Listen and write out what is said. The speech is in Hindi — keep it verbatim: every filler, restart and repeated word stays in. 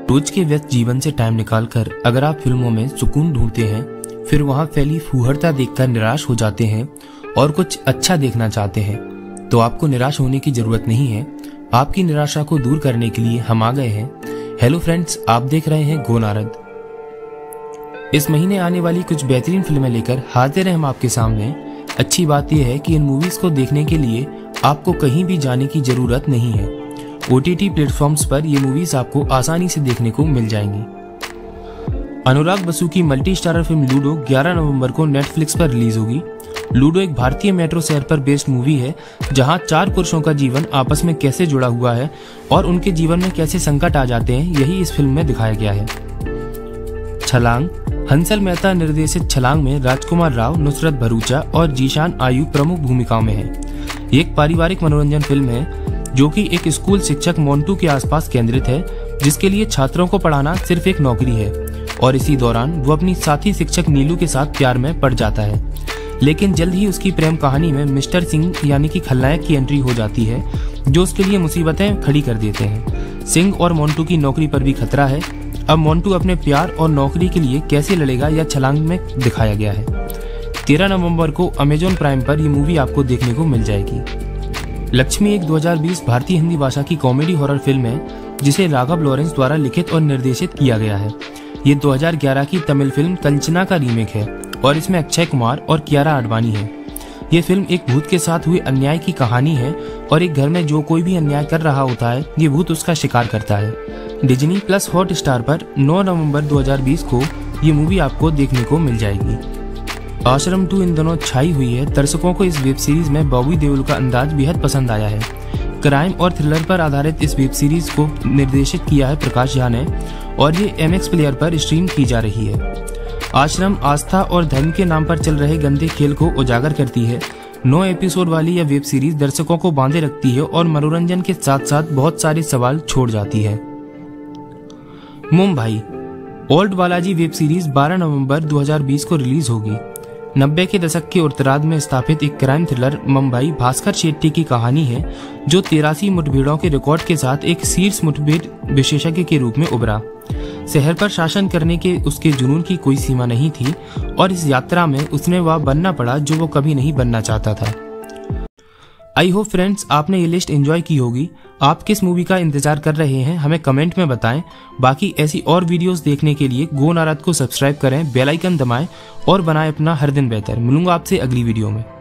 रोज के व्यस्त जीवन से टाइम निकालकर अगर आप फिल्मों में सुकून ढूंढते हैं, फिर वहां फैली फूहड़ता देखकर निराश हो जाते हैं और कुछ अच्छा देखना चाहते हैं, तो आपको निराश होने की जरूरत नहीं है। आपकी निराशा को दूर करने के लिए हम आ गए हैं। हेलो फ्रेंड्स, आप देख रहे हैं गो नारद। इस महीने आने वाली कुछ बेहतरीन फिल्में लेकर हाजिर हैं हम आपके सामने। अच्छी बात यह है कि इन मूवीज को देखने के लिए आपको कहीं भी जाने की जरूरत नहीं है। ओटीटी प्लेटफॉर्म्स पर ये मूवीज आपको आसानी से देखने को मिल जाएंगी। अनुराग बसु की मल्टी स्टारर फिल्म लूडो ग्यारह नवंबर को नेटफ्लिक्स पर रिलीज होगी। लूडो एक भारतीय मेट्रो शहर पर बेस्ड मूवी है, जहां चार पुरुषों का जीवन आपस में कैसे जुड़ा हुआ है और उनके जीवन में कैसे संकट आ जाते हैं, यही इस फिल्म में दिखाया गया है। छलांग हंसल मेहता निर्देशित छलांग में राजकुमार राव, नुसरत भरूचा और जीशान आयु प्रमुख भूमिकाओं में है। ये एक पारिवारिक मनोरंजन फिल्म है जो कि एक स्कूल शिक्षक मोन्टू के आसपास केंद्रित है, जिसके लिए छात्रों को पढ़ाना सिर्फ एक नौकरी है और इसी दौरान वो अपनी साथी शिक्षक नीलू के साथ प्यार में पड़ जाता है। लेकिन जल्द ही उसकी प्रेम कहानी में मिस्टर सिंह यानी कि खलनायक की एंट्री हो जाती है, जो उसके लिए मुसीबतें खड़ी कर देते हैं। सिंह और मोन्टू की नौकरी पर भी खतरा है। अब मोन्टू अपने प्यार और नौकरी के लिए कैसे लड़ेगा, यह छलांग में दिखाया गया है। तेरह नवंबर को अमेजॉन प्राइम पर यह मूवी आपको देखने को मिल जाएगी। लक्ष्मी एक दो हज़ार बीस भारतीय हिंदी भाषा की कॉमेडी हॉरर फिल्म है, जिसे राघव लॉरेंस द्वारा लिखित और निर्देशित किया गया है। ये दो हज़ार ग्यारह की तमिल फिल्म कंचना का रीमेक है और इसमें अक्षय कुमार और कियारा आडवाणी है। ये फिल्म एक भूत के साथ हुए अन्याय की कहानी है और एक घर में जो कोई भी अन्याय कर रहा होता है, ये भूत उसका शिकार करता है। डिज्नी प्लस हॉट स्टार पर नौ नवंबर दो हज़ार बीस को ये मूवी आपको देखने को मिल जाएगी। आश्रम टू इन दोनों छाई हुई है। दर्शकों को इस वेब सीरीज में बॉबी देओल का अंदाज बेहद पसंद आया है। क्राइम और थ्रिलर पर आधारित इस वेब सीरीज को निर्देशित किया है प्रकाश झा ने और ये एमएक्स प्लेयर पर स्ट्रीम की जा रही है। आश्रम आस्था और धर्म के नाम पर चल रहे गंदे खेल को उजागर करती है। नौ एपिसोड वाली यह वेब सीरीज दर्शकों को बांधे रखती है और मनोरंजन के साथ साथ बहुत सारे सवाल छोड़ जाती है। Mumbai ALT Balaji web series बारह नवंबर दो हज़ार बीस को रिलीज होगी। नब्बे के दशक के उत्तरार्ध में स्थापित एक क्राइम थ्रिलर मुंबई भास्कर शेट्टी की कहानी है, जो तिरासी मुठभेड़ों के रिकॉर्ड के साथ एक शीर्ष मुठभेड़ विशेषज्ञ के रूप में उभरा। शहर पर शासन करने के उसके जुनून की कोई सीमा नहीं थी और इस यात्रा में उसने वह बनना पड़ा जो वो कभी नहीं बनना चाहता था। आई होप फ्रेंड्स, आपने ये लिस्ट एंजॉय की होगी। आप किस मूवी का इंतजार कर रहे हैं, हमें कमेंट में बताएं। बाकी ऐसी और वीडियोस देखने के लिए गो नारद को सब्सक्राइब करें, बेल आइकन दबाएं और बनाएं अपना हर दिन बेहतर। मिलूंगा आपसे अगली वीडियो में।